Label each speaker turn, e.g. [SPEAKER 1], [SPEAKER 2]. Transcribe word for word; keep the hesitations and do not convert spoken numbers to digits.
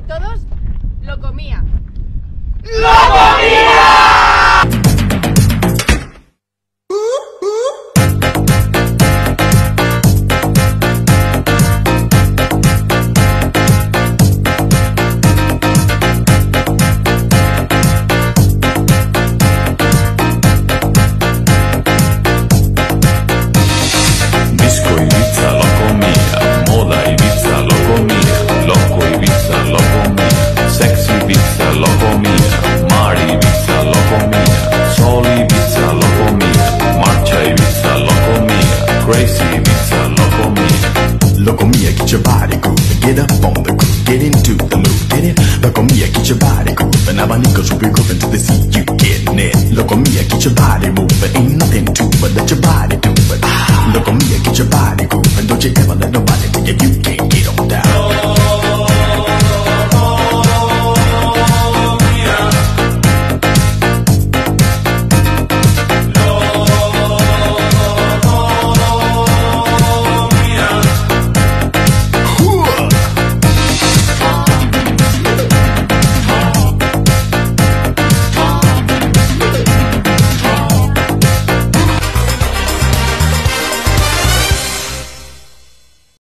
[SPEAKER 1] decir todos, Locomia.
[SPEAKER 2] ¡Locomia!
[SPEAKER 3] Disco Ibiza, Locomia, moda Ibiza, Locomia, loco Ibiza, Locomia, sexy Ibiza, Locomia, mar Ibiza, Locomia, sol Ibiza, Locomia, marcha Ibiza, Locomia, crazy Ibiza, Locomia.
[SPEAKER 4] Locomia, get your body grooving, get up on the groove, get into the mood, get it? Locomia, get your body grooving, abanicos will be grooving till they see you getting it. Locomia, get your body moving, ain't nothing to but let your body do it. Locomia, get your body grooving, don't you ever let nobody take you